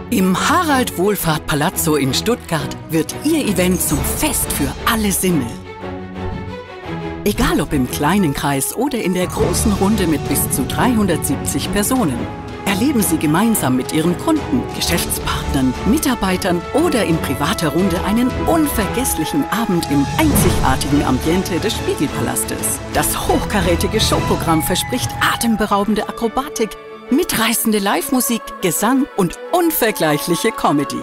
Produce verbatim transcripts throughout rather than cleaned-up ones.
Im Harald Wohlfahrt Palazzo in Stuttgart wird Ihr Event zum Fest für alle Sinne. Egal ob im kleinen Kreis oder in der großen Runde mit bis zu dreihundertsiebzig Personen, erleben Sie gemeinsam mit Ihren Kunden, Geschäftspartnern, Mitarbeitern oder in privater Runde einen unvergesslichen Abend im einzigartigen Ambiente des Spiegelpalastes. Das hochkarätige Showprogramm verspricht atemberaubende Akrobatik, mitreißende Live-Musik, Gesang und unvergleichliche Comedy.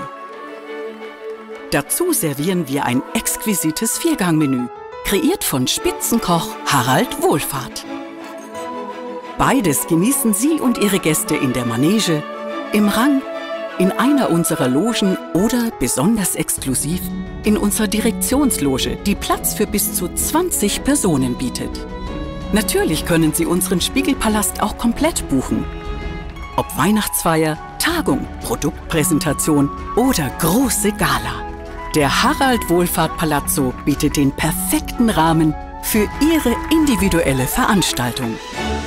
Dazu servieren wir ein exquisites Viergangmenü, kreiert von Spitzenkoch Harald Wohlfahrt. Beides genießen Sie und Ihre Gäste in der Manege, im Rang, in einer unserer Logen oder besonders exklusiv in unserer Direktionsloge, die Platz für bis zu zwanzig Personen bietet. Natürlich können Sie unseren Spiegelpalast auch komplett buchen. Ob Weihnachtsfeier, Tagung, Produktpräsentation oder große Gala. Der Harald Wohlfahrt Palazzo bietet den perfekten Rahmen für Ihre individuelle Veranstaltung.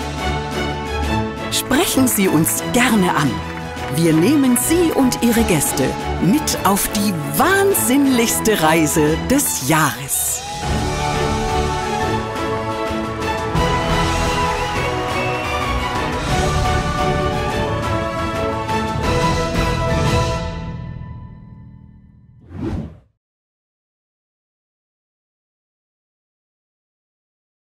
Sprechen Sie uns gerne an. Wir nehmen Sie und Ihre Gäste mit auf die wahnsinnigste Reise des Jahres.